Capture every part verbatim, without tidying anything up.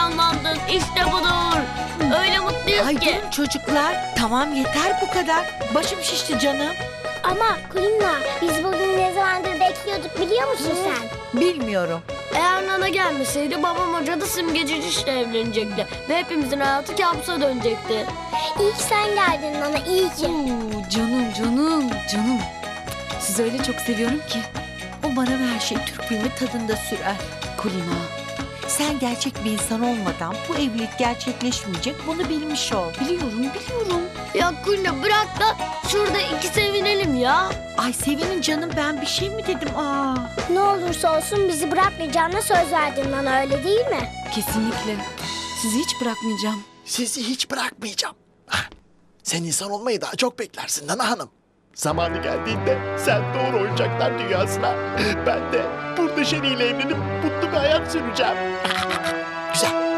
canlandın. İşte budur. Öyle mutluyuz Ay ki. durun çocuklar. Tamam yeter bu kadar. Başım şişti canım. Ama Kulina, biz bugün ne zamandır bekliyorduk biliyor musun sen? Bilmiyorum. Eğer Nana gelmeseydi babam hoca da simgeciyle evlenecekti. Ve hepimizin hayatı kabusa dönecekti. İyi ki sen geldin Nana, iyi ki. Oo, canım canım canım. Sizi öyle çok seviyorum ki. Umarım her şey Türk filmi tadında sürer. Kulina. Sen gerçek bir insan olmadan bu evlilik gerçekleşmeyecek, bunu bilmiş ol. Biliyorum biliyorum. Ya Kulina bırak da şurada iki sevinelim ya. Ay sevinin canım, ben bir şey mi dedim? Aa. Ne olursa olsun bizi bırakmayacağına söz verdin Nana, öyle değil mi? Kesinlikle. Sizi hiç bırakmayacağım. Sizi hiç bırakmayacağım. Hah, sen insan olmayı daha çok beklersin Nana Hanım. Zamanı geldiğinde sen doğru oyuncaklar dünyasına, ben de burada Şeni ile evlenip mutlu bir hayat süreceğim. Güzel.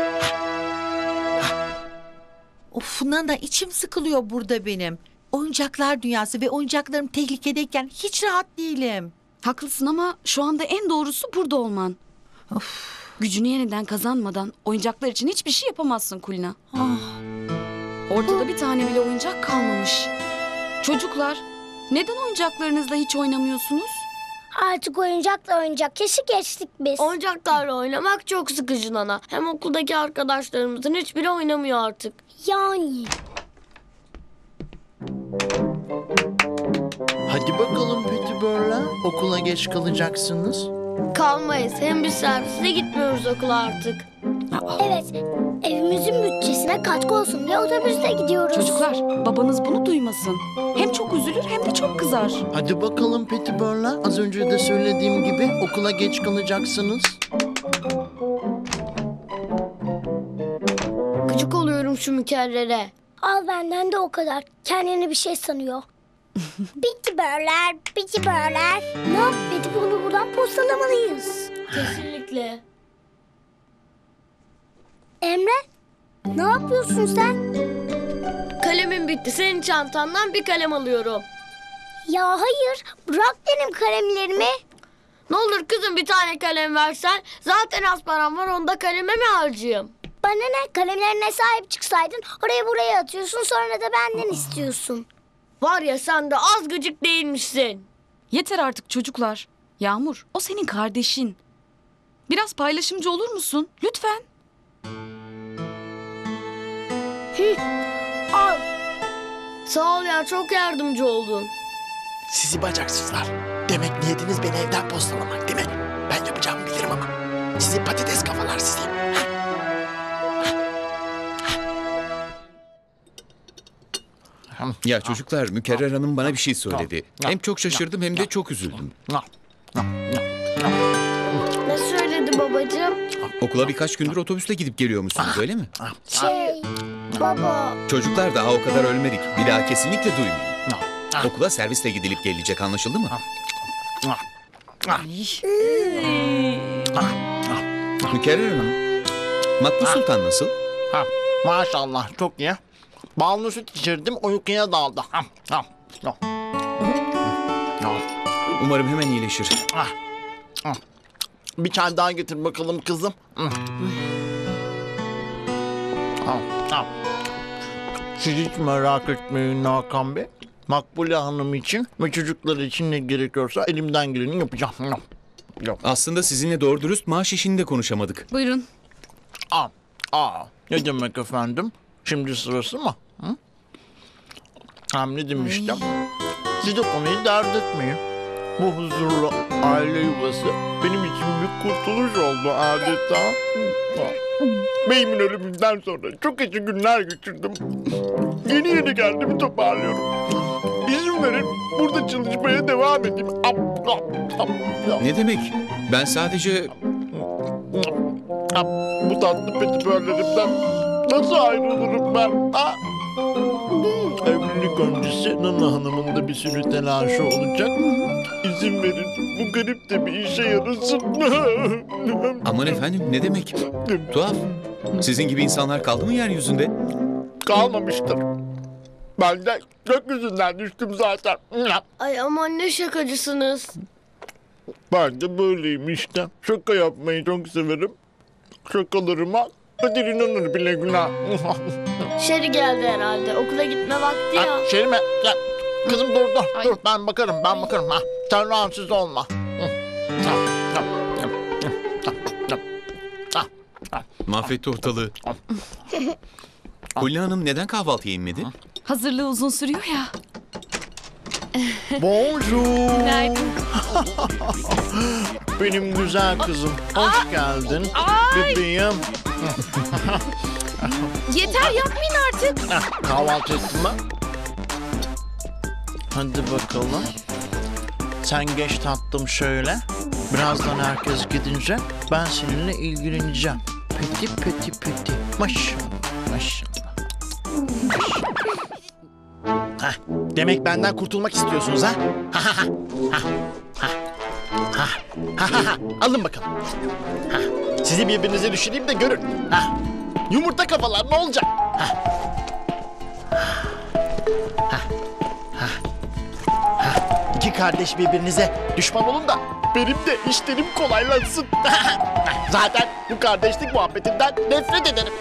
Of Nana, içim sıkılıyor burada benim. Oyuncaklar dünyası ve oyuncaklarım tehlikedeyken hiç rahat değilim. Haklısın ama şu anda en doğrusu burada olman. Of. Gücünü yeniden kazanmadan oyuncaklar için hiçbir şey yapamazsın Kulina. Ah. Ortada bir tane bile oyuncak kalmamış. Çocuklar, neden oyuncaklarınızla hiç oynamıyorsunuz? Artık oyuncakla oynayacak yaşı geçtik biz. Oyuncaklarla oynamak çok sıkıcı Nana. Hem okuldaki arkadaşlarımızın hiçbiri oynamıyor artık. Yani. Hadi bakalım Petibörler, okula geç kalacaksınız. Kalmayız. Hem biz servise gitmiyoruz okula artık. Evet, evimizin bütçesine katkı olsun diye otobüsle gidiyoruz. Çocuklar, babanız bunu duymasın. Hem çok üzülür hem de çok kızar. Hadi bakalım Petibörler, az önce de söylediğim gibi okula geç kalacaksınız. Gıcık oluyorum şu mükerrere. Al benden de o kadar. Kendini bir şey sanıyor. Bitibörler, bitibörler. Ne yap? Betibör'ü buradan postalamalıyız. Kesinlikle. Emre, ne yapıyorsun sen? Kalemim bitti. Senin çantandan bir kalem alıyorum. Ya hayır, bırak benim kalemlerimi. Ne olur kızım bir tane kalem versen. Zaten az param var, onu da kaleme mi harcayayım? Bana ne? Kalemlerine sahip çıksaydın oraya buraya atıyorsun, sonra da benden istiyorsun. Var ya sen de az gıcık değilmişsin. Yeter artık çocuklar. Yağmur, o senin kardeşin. Biraz paylaşımcı olur musun? Lütfen. Al. Sağ ol ya, çok yardımcı oldun. Sizi bacaksızlar. Demek niyetiniz beni evden postalamak değil mi? Ben yapacağımı bilirim ama. Sizi patates kafalar sizi. Ya çocuklar, Mükerrer Hanım bana bir şey söyledi. Hem çok şaşırdım hem de çok üzüldüm. Ne söyledi babacığım? Okula birkaç gündür otobüsle gidip geliyormuşsunuz, öyle mi? Şey, baba. Çocuklar, daha o kadar ölmedik. Bir daha kesinlikle duymayın. Okula servisle gidilip gelecek, anlaşıldı mı? Mükerrer Hanım, Makbul Sultan nasıl? Ha, maşallah çok iyi. Ballı süt içirdim, uykuya daldı. Ha, ha, ha. Ha, Umarım hemen iyileşir. ha, ha. Bir çay daha getir bakalım kızım. Hı. Ha, ha. Siz hiç merak etmeyin Hakan Bey. Makbule Hanım için ve çocukları için ne gerekiyorsa elimden geleni yapacağım. Yok. Aslında sizinle doğru dürüst maaş işini de konuşamadık. Buyurun. Aa, aa, ne demek efendim? Şimdi sırası mı? Hı? Hem ne demiştim? Siz de konuyu dert etmeyin. Bu huzurlu aile yuvası benim için bir kurtuluş oldu adeta. Beyimin ölümünden sonra çok acı günler geçirdim. Yeni yeni kendimi toparlıyorum. İzin verin burada çalışmaya devam edeyim. Ne demek? Ben sadece... Bu tatlı petibörlerimden nasıl ayrılırım ben? Ha? Evlilik öncesi Nana Hanım'ın da bir sürü telaşı olacak. İzin verin bu garip de bir işe yarasın. Aman efendim, ne demek? Tuhaf. Sizin gibi insanlar kaldı mı yeryüzünde? Kalmamıştır. Ben de gökyüzünden düştüm zaten. Ay aman ne şakacısınız. Ben de böyleyim işte. Şaka yapmayı çok severim. Şakalarıma Hadi inanır bile günah. Şeri geldi herhalde. Okula gitme vakti ya. Ha, Şerime gel. Kızım dur dur Ay. dur ben bakarım ben bakarım. Ha, sen rahatsız olma. Hı. Ha, ha, ha, ha, ha, ha, ha. Mahvetti ortalığı. Hulya Hanım neden kahvaltıya inmedi? Hazırlığı uzun sürüyor ya. Bonjour. Günaydın. Benim güzel kızım. Hoş geldin. Bebeğim. Yeter yapmayın artık. Heh, kahvaltı ettin mi? Hadi bakalım. Sen geç tatlım şöyle. Birazdan herkes gidince ben seninle ilgileneceğim. Peti peti peti. Maşallah. Maşallah. Heh, demek benden kurtulmak istiyorsunuz ha? Ha ha ha. Ha ha. Ha ha ha ha. Alın bakalım. Ha. Sizi birbirinize düşüreyim de görün. Ha. Yumurta kafalar ne olacak? Ha. Ha. Ha. Ha. İki kardeş birbirinize düşman olun da benim de işlerim kolaylansın. Zaten bu kardeşlik muhabbetinden nefret ederim.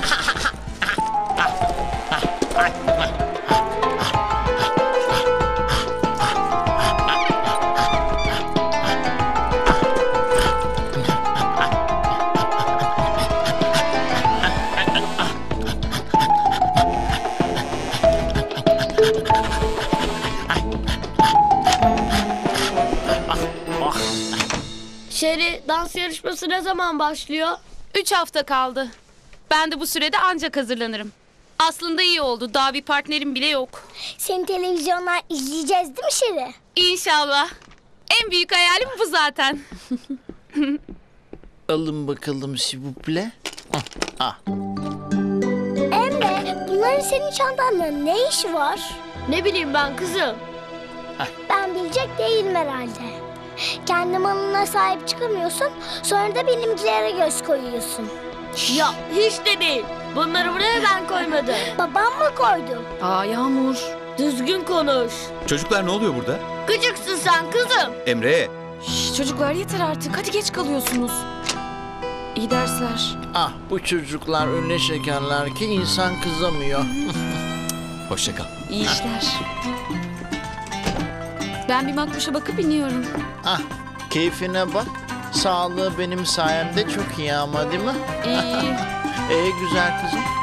Şeri, dans yarışması ne zaman başlıyor? Üç hafta kaldı. Ben de bu sürede ancak hazırlanırım. Aslında iyi oldu. Daha bir partnerim bile yok. Seni televizyondan izleyeceğiz değil mi Şeri? İnşallah. En büyük hayalim bu zaten. Alın bakalım s'il vous plaît. Ah. Emre, bunların senin çantanda ne işi var? Ne bileyim ben kızım. Ben bilecek değilim herhalde. Kendi malına sahip çıkamıyorsun, sonra da benimkilere göz koyuyorsun. Ya hiç de değil. Bunları buraya ben koymadım. Babam mı koydu? Aa Yağmur. Düzgün konuş. Çocuklar ne oluyor burada? Gıcıksın sen kızım. Emre, Şş, çocuklar yeter artık. Hadi geç kalıyorsunuz. İyi dersler. Ah bu çocuklar öyle şekerler ki insan kızamıyor. hoşça kal. İyi işler. Ben bir makbuşa bakıp iniyorum. Ah keyfine bak. Sağlığı benim sayemde çok iyi ama değil mi? İyi. Ee güzel kızım.